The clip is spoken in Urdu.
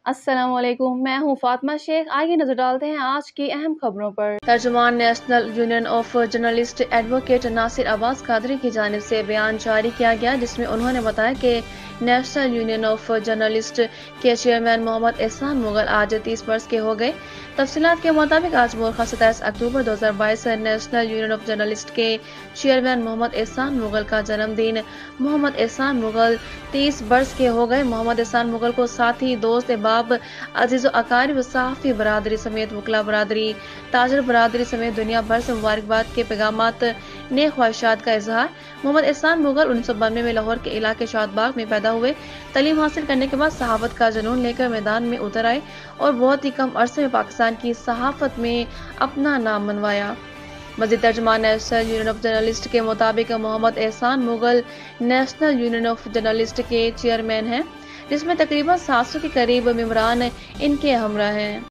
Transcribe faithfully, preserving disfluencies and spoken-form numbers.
السلام علیکم، میں ہوں فاطمہ شیخ۔ آئیے نظر ڈالتے ہیں آج کی اہم خبروں پر۔ ترجمان national union of journalist advocate Nasir Abbas Qadri کی جانب سے بیان جاری کیا گیا، جس میں انہوں نے بتایا کہ نیشنل یونین آف جرنلسٹ کے چیئرمین محمد احسان مغل آج تیس برس کے ہو گئے۔ تفصیلات کے مطابق آج مورخہ ستائیس اکتوبر دو ہزار بائیس نیشنل یونین آف جرنلسٹ کے چیئرمین محمد احسان مغل کا جنم دن۔ محمد احسان مغل تیس برس کے ہو گئے۔ محمد احسان مغل کو ساتھی، دوست، احباب، عزیز و اقارب، صحافی برادری سمیت وکلا برادری، تاجر برادری سمیت دنیا بھر سے مبارکباد کے پیغامات، نیک خواہشات کا اظہار۔ محمد احسان مغل انیس سو بانوے میں لاہور کے علاقے شاد باغ میں پیدا ہوئے۔ تعلیم حاصل کرنے کے بعد صحافت کا جنون لے کر میدان میں اتر آئے اور بہت ہی کم عرصے میں پاکستان کی صحافت میں اپنا نام منوایا۔ مزید ترجمان نیشنل یونین آف جرنلسٹ کے مطابق Muhammad Ehsan Mughal national union of journalist کے چیئرمین ہیں، جس میں تقریباً سات سو کے قریب ممبران ان کے ہمراہ ہیں۔